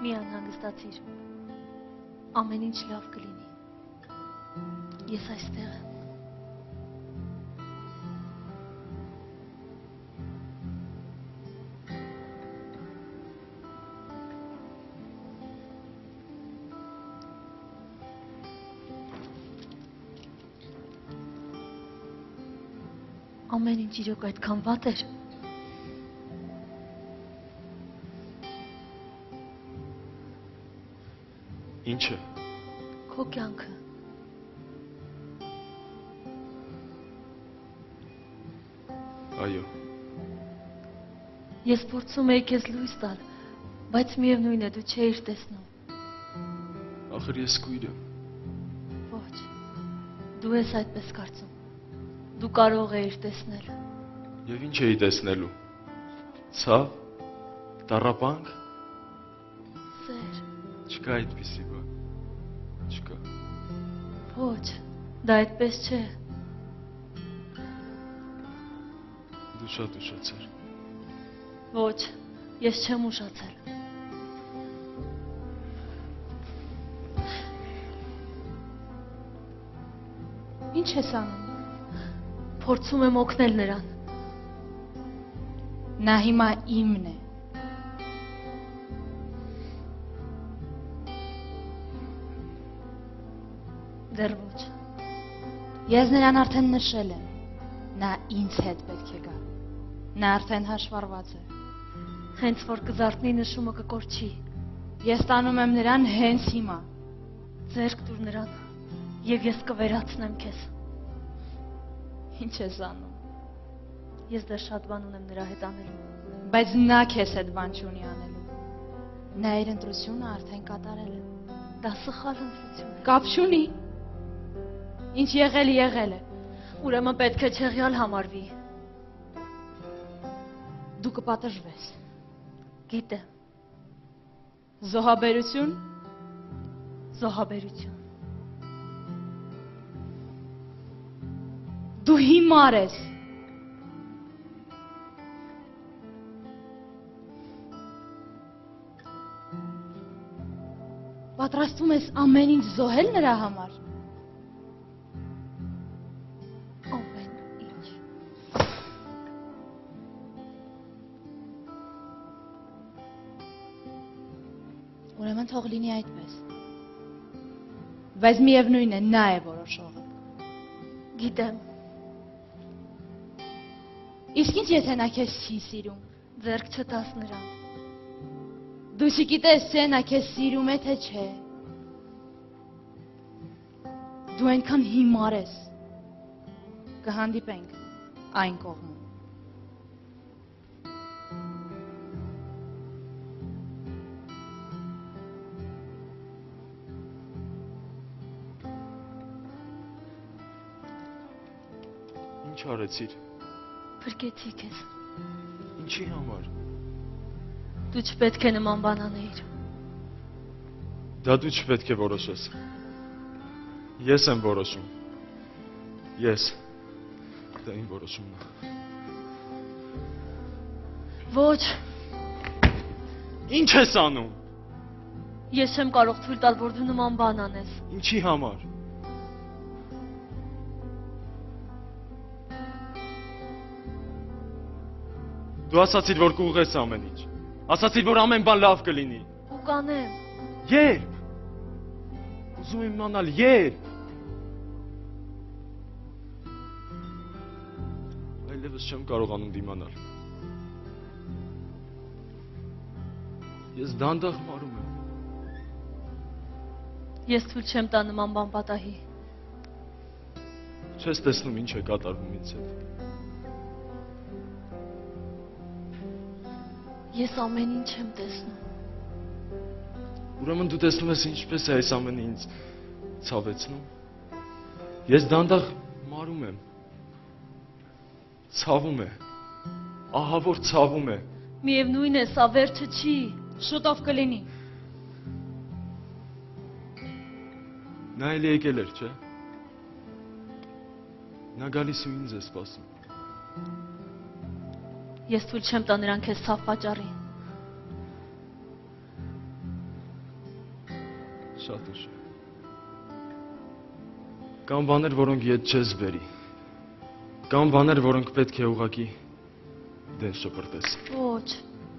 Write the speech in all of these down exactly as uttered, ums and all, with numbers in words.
Մի անհանգստացիր։ Ամեն ինչ լավ կլինի։ Ես այստեղ եմ։ Ամեն ինչ իրոք այդքան վատ էր։ Ինչը։ Քո կյանքը։ Այո։ Ես փորձում էի քեզ լույս տալ, բայց միևնույն է դու չէիր տեսնում։ Ախր ես կույր եմ։ Ոչ։ Դու ես այդպես կարծում։ Դու կարող էիր տեսնել։ Եվ ինչ էի տեսնելու։ Ցավ, տառապանք։ Սեր։ Չկա այդպիսի բան։ Չկա։ Ոչ, դա այդպես չէ։ Դու շատ ուշացար։ Ոչ, ես չեմ ուշացել։ Ինչ ես անում։ Փորձում եմ օգնել նրան։ Նա հիմա իմն է։ Դեռ ոչ։ Ես նրան արդեն նշել եմ։ Նա ինձ հետ պետք է գա։ Նա արդեն հաշվառված է։ Հենց որ կզարթնի նշումը կկորչի։ Ես տանում եմ նրան հենց հիմա։ Ձեռք տուր նրան, եւ ես կվերացնեմ քեզ։ Ինչ ես անում։ Ես դեռ շատ բան ունեմ նրա հետ անելու։ Բայց նա քեզ հետ բան չունի անելու։ Նա իր ընտրությունը արդեն կատարել է։ Դա սխալ ընտրություն է։ Կապ չունի։ Ինչ եղել եղել է։ Ուրեմն պետք է չեղյալ համարվի։ Դու կպատժվես։ Գիտեմ։ Զոհաբերություն։ Զոհաբերություն։ Դու հիմար ես։ Պատրաստվում ես ամեն ինչ զոհել նրա համար։ Ամեն ինչ։ Ուրեմն թող լինի այդպես։ Բայց միևնույն է, նա է որոշողը։ Գիտեմ։ Իսկ ինչ եթե նա քեզ չի սիրում։ Ձեռք չտաս նրան։ Դու չգիտես թե նա քեզ սիրում է թե չէ։ Դու այնքան հիմար ես։ Կհանդիպենք այն կողմում։ Ինչ արեցիր։ Փրկեցի քեզ։ Ինչի համար։ Դու չպետք է նման բան անեիր։ Դա դու չպետք է որոշես։ Ես եմ որոշում։ Ես։ Դա իմ որոշումն է։ Ոչ։ Ինչ ես անում։ Ես չեմ կարող թույլ տալ, որ դու նման բան անես։ Ինչի համար։ Դու ասացիր, որ կուղղես ամեն ինչ։ Ասացիր, որ ամեն բան լավ կլինի։ Ու կանեմ։ Երբ։ Ուզում եմ իմանալ երբ։ Այլևս չեմ կարողանում դիմանալ։ Ես դանդաղ մարում եմ։ Ես թույլ չեմ տա նման բան պատահի։ Չես տեսնում ինչ է կատարվում ինձ հետ։ Ես ամեն ինչ եմ տեսնում։ Ուրեմն դու տեսնում ես ինչպես է այս ամենը ինձ ցավեցնում։ Ես դանդաղ մարում եմ։ Ցավում է։ Ահա որ ցավում է։ Միևնույն է, սա վերջը չի։ Շուտով կլինի։ Նա էլի եկել էր, չէ՞։ Նա գալիս ու ինձ է սպասում։ Ես թույլ չեմ տա նրան քեզ ցավ պատճառի։ Շատ ուշ է։ Կան բաներ, որոնք ետ չես բերի։ Կան բաներ, որոնք պետք է ուղղակի դեն շպրտես։ Ոչ,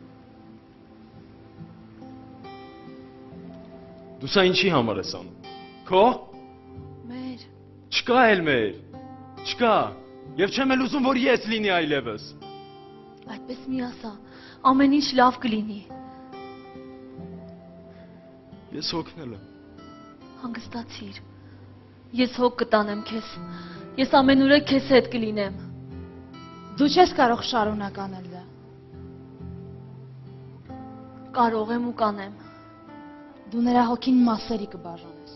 Դու սա ինչի համար ես անում։ Քո։ մեր, Չկա էլ մեր։ Չկա։ Եվ չեմ էլ ուզում, որ ես լինի այլևս։ այդպես մի ասա, ամեն ինչ լավ կլինի։ Ես հոգնել եմ։ Հանգստացիր։ Ես հոգ կտանեմ քեզ։ Ես ամենուրեք քեզ հետ կլինեմ։ Դու չես կարող շարունակ անել դա։ Կարող եմ ու կանեմ։ Դու նրա հոգին մասերի կբաժանես։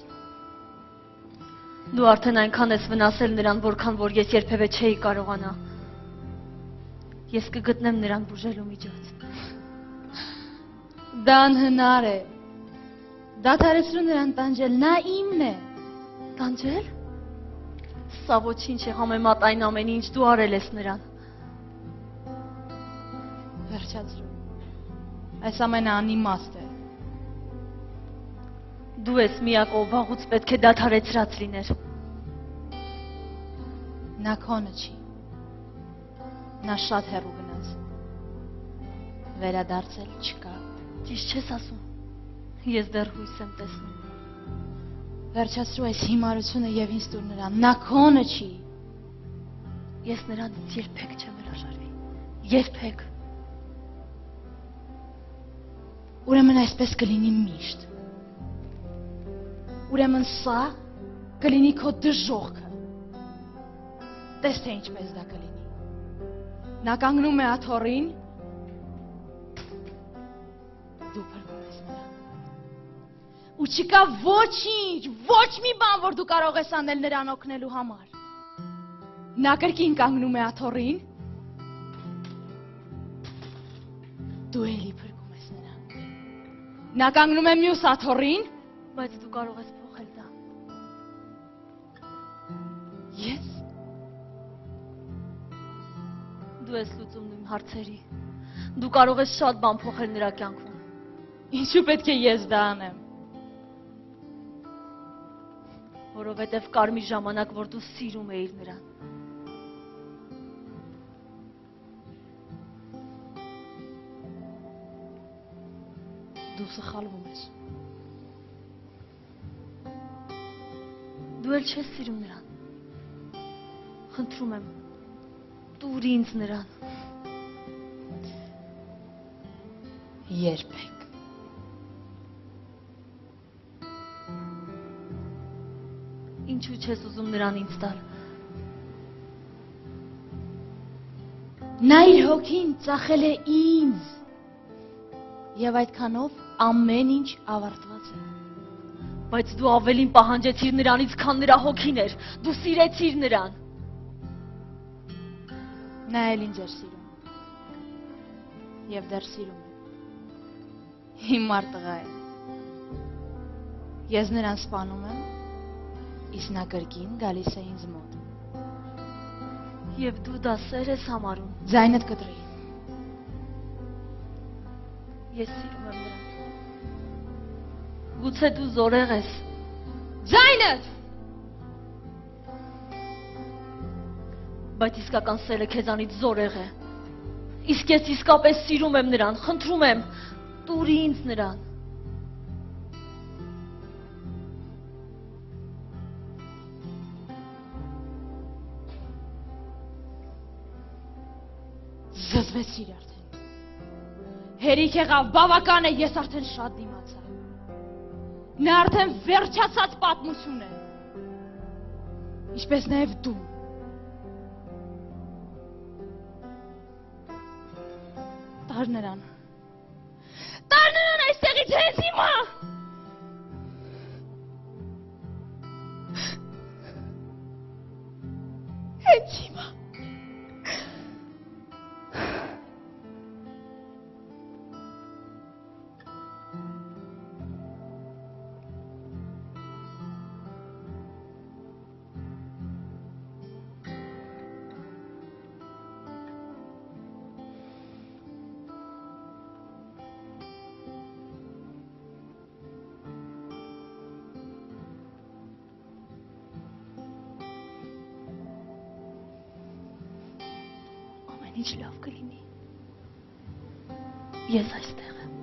Դու արդեն այնքան ես վնասել նրան, որքան որ ես երբևէ չէի կարողանա։ Ես կգտնեմ նրան բուժելու միջոց։ Դա անհնար է։ Դադարեցրու նրան տանջել, նա իմն է։ Տանջել։ Սա ոչինչ է համեմատ այն ամենի, ինչ դու արել ես նրան։ Վերջացրու։ Այս ամենը անիմաստ է։ Դու ես միակ, ով վաղուց պետք է դադարեցրած լիներ։ Նա քոնը չի։ Նա շատ հեռու գնաց։ Վերադարձել չկա։ Ճիշտ չես ասում։ Ես դեռ հույս եմ տեսնում։ Վերջացրու այս հիմարությունը եւ ինձ տուր նրան։ Նա քոնը չի։ Ես նրանից երբեք չեմ հրաժարվի։ Երբեք։ Ուրեմն այսպես կլինի միշտ։ Ուրեմն սա կլինի քո դժողքը։ Տես թե ինչպես դա կլինի։ Նա կանգնում է աթոռին, դու փրկում ես նրան։ Ու չկա ոչինչ, ոչ մի բան, որ դու կարող ես անել նրան օգնելու համար։ Նա կրկին կանգնում է աթոռին, դու էլի փրկում ես նրան։ Նա կանգնում է մյուս աթոռին, Բայց դու կարող ես փոխել դա։ ես Դու ես լուծումն իմ հարցերի։ Դու կարող ես շատ բան փոխել նրա կյանքում։ ինչու պետք է ես դա անեմ։ Որովհետև կար մի ժամանակ, որ դու սիրում էիր նրան։ Դու սխալվում ես։ Դու էլ չես սիրում նրան։ Խնդրում եմ, տուր ինձ նրան։ Երբեք։ Ինչու չես ուզում նրան ինձ տալ։ Նա իր հոգին ծախել է ինձ։ Եվ այդքանով ամեն ինչ ավարտված է։ Բայց դու ավելին պահանջեցիր նրանից, քան նրա հոգին էր։ Դու սիրեցիր նրան։ Նա էլ ինձ էր սիրում։ Եվ դեռ սիրում է։ Հիմար տղա է։ Ես նրան սպանում եմ, իսկ նա կրկին գալիս է ինձ մոտ։ Եվ դու դա սեր ես համարում։ Ձայնդ կտրի։ Ես սիրում եմ նրան։ Գուցե դու զորեղ ես։ Ձայնդ։ Բայց իսկական սերը քեզանից զորեղ է։ Իսկ ես իսկապես սիրում եմ նրան, խնդրում եմ, տուր ինձ նրան։ Զզվեցիր արդեն։ Հերիք եղավ, բավական է, ես արդեն շատ դիմացա։ Նա արդեն վերջացած պատմություն է։ Ինչպես նաև դու։ Տար նրան։ Տար նրան այստեղից հենց հիմա։ Հենց հիմա։ ինչ լավ կլինի։ Ես այստեղ եմ։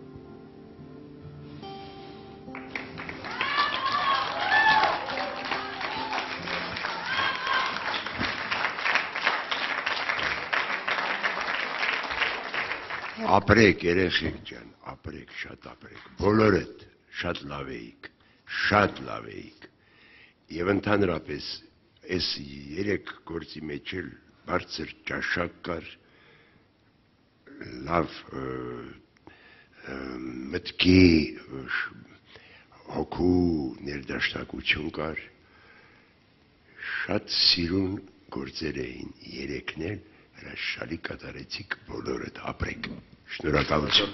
Ապրեք երեխեք ջան, ապրեք, շատ ապրեք, բոլորդ շատ լավ էիք, շատ լավ էիք, և ընդհանրապես այս երեք գործի մեջ էլ բարձր ճաշակ կար, լավ մտքի հոգու ներդաշնակություն կար, շատ սիրուն գործեր էին երեքն էլ, հրաշալի կատարեցիք բոլորդ, ապրեք, շնորհակալություն։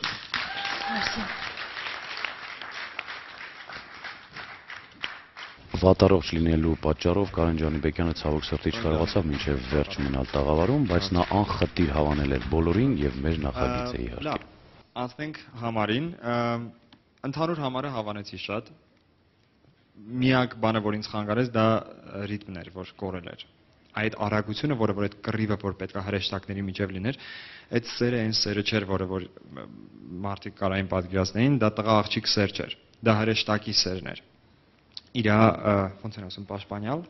Վատառողջ լինելու պատճառով Կարեն Ջանիբեկյանը ցավոք սրտի չկարողացավ մինչև վերջ մնալ տաղավարում, բայց նա անխտիր հավանել էր բոլորին եւ մեր նախագիծը իհարկե։ Լավ, անցնենք համարին, ընդհանուր համարը հավանեցի շատ։ Միակ բանը, որ ինձ խանգարեց, դա ռիթմն էր, որ կորել էր։ Այդ արագությունը, որը որ այդ կռիվը, որ պետք է հրեշտակների միջև լիներ, այդ սերը այն սերը չէր, որը որ մարդիկ կարային պատկերացնեին, դա տղա աղջիկ սեր չէր, դա հրեշտակի սերն էր։ Իրա ոնց են ասում, պաշտպանյալ։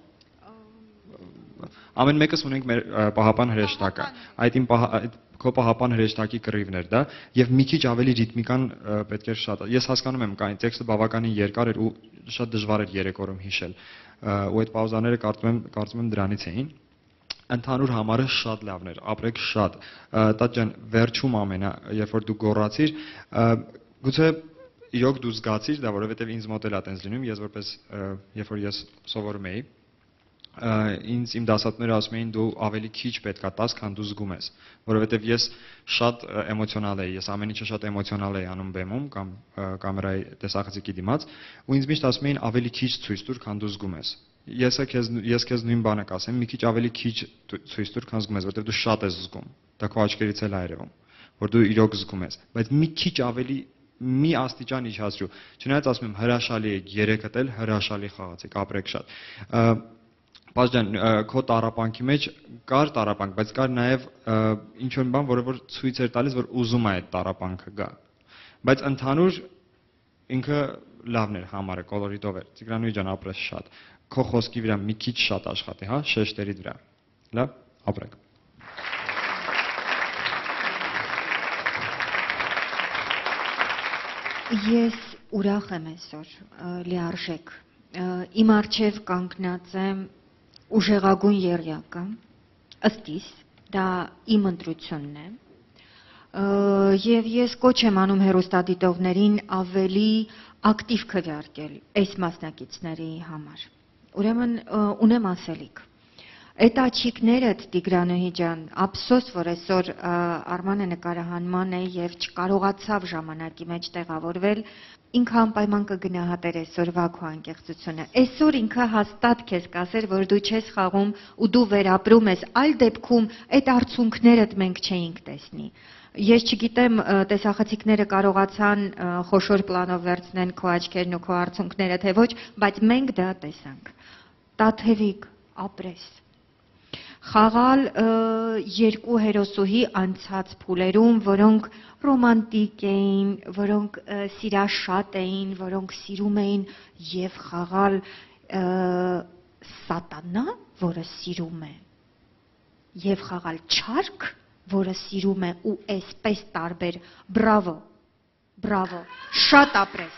Ամեն մեկս ունենք մեր պահապան հրեշտակը։ Այդ իմ քո պահապան հրեշտակի կռիվն էր դա, եւ մի քիչ ավելի ռիթմիկան պետք էր շատ։ Ես հասկանում եմ, կային տեքստը բավականին երկար էր ու շատ դժվար էր երեք օրում հիշել։ Ու այդ պաուզաները կարծում եմ, կարծում եմ դրանից էին։ Ընդհանուր համարը շատ լավն էր, ապրեք շատ։ Տատ ջան, վերջում ամենա, երբ որ դու գոռացիր, գուցե իրոք դու զգացիր դա, որովհետև ինձ մոտ էլ է տենց լինում, ես որպես երբ որ ես սովորում էի, ինձ իմ դասատուները ասում էին դու ավելի քիչ պետք է տաս, քան դու զգում ես, որովհետև ես շատ էմոցիոնալ էի, ես ամեն ինչը շատ էմոցիոնալ էի անում բեմում կամ կամերայի տեսախցիկի դիմաց, ու ինձ միշտ ասում էին ավելի քիչ ցույց տուր, քան դու զգում ես։ Ես քեզ ես քեզ նույն բանը կասեմ, մի քիչ ավելի քիչ ցույց տուր, քան զգում ես, որովհետև դու շատ ես զգում։ Դա քո աչքերից էլ է երևում, որ դու իրոք զգում ես, բայց մի քիչ ավելի մի աստիճան իջացրու։ Չնայած ասում եմ հրաշալի եք, երեքդ էլ հրաշալի խաղացիք, ապրեք շատ։ Պարզ ջան, քո տառապանքի մեջ կար տառապանք, բայց կար նաև ինչ որ բան, որը որ ցույց էր տալիս, որ ուզում է այդ տառապանքը գա։ Բայց ընդհանուր ինքը լավն էր համարը, կոլորիտով էր։ Տիգրանուհի ջան, ապրես շատ։ Քո խոսքի վրա մի քիչ շատ աշխատի, հա, շեշտերի վրա։ Լավ, ապրեք։ Ես ուրախ եմ այսօր, լիարժեք։ Իմ առջև կանգնած եմ ուժեղագույն եռյակը, ըստիս, դա իմ ընտրությունն է, եւ ես կոչ եմ անում հեռուստադիտողներին ավելի ակտիվ քվեարկել այս մասնակիցների համար։ Ուրեմն ունեմ ասելիք։ Այդ աչիկներդ, Տիգրանուհի ջան, ափսոս, որ այսօր Արմանը նկարահանման է եւ չկարողացավ ժամանակի մեջ տեղավորվել, ինքը անպայման կգնահատեր այսօրվա քո անկեղծությունը։ Այսօր ինքը հաստատ քեզ կասեր, որ դու չես խաղում ու դու վերապրում ես, այլ դեպքում այդ արցունքներդ մենք չէինք տեսնի։ Ես չգիտեմ, տեսախցիկները կարողացան խոշոր պլանով վերցնեն քո աչքերն ու քո արցունքները, թե ոչ, բայց մենք դա տեսանք։ Տաթևիկ, ապրես։ Խաղալ երկու հերոսուհի անցած փուլերում, որոնք ռոմանտիկ էին, որոնք սիրաշատ էին, որոնք սիրում էին եւ խաղալ սատանա, որը սիրում է, եւ խաղալ չարք, որը սիրում է ու այսպես տարբեր։ Բրավո, բրավո, շատ ապրես։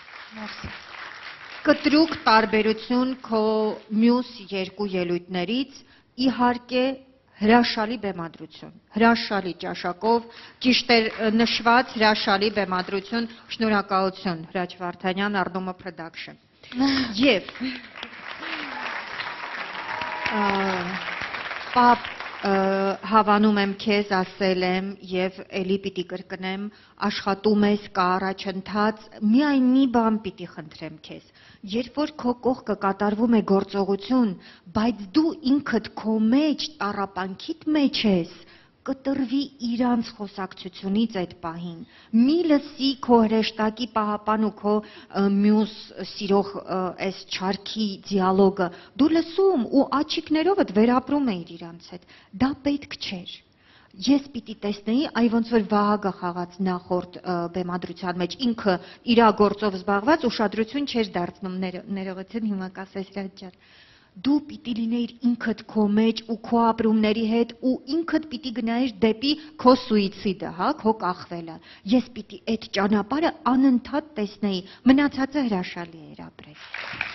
Կտրուկ տարբերություն քո մյուս երկու ելույթներից, իհարկե հրաշալի բեմադրություն, հրաշալի ճաշակով, ճիշտ էր նշված հրաշալի բեմադրություն, շնորհակալություն Հրաչ Վարդանյան, Arnoma Production։ Եվ պապ հավանում եմ քեզ, ասել եմ եւ էլի պիտի կրկնեմ, աշխատում ես, կա առաջընթաց, միայն մի բան պիտի խնդրեմ քեզ։ Երբ որ քո կողքը կատարվում է գործողություն, բայց դու ինքդ քո մեջ տառապանքիդ մեջ ես, կտրվի իրանց խոսակցությունից այդ պահին։ Մի լսի քո հրեշտակի պահապան ու քո մյուս սիրող այս չարքի դիալոգը։ Դու լսում ու աչիկներովդ վերապրում էիր իրանց հետ։ Դա պետք չէր։ ես պիտի տեսնեի, այ ոնց որ Վահագը խաղաց նախորդ ը, բեմադրության մեջ ինքը իր գործով զբաղված ուշադրություն չէր դարձնում ներ- ներողություն հիմա կասես Ռաջար դու պիտի լինեիր ինքդ քո մեջ ու քո ապրումների հետ ու ինքդ պիտի գնայիր դեպի քո սուիցիդը, հա, քո կախվելը։ Ես պիտի այդ ճանապարհը անընդհատ տեսնեի։ Մնացածը հրաշալի էր ապրել։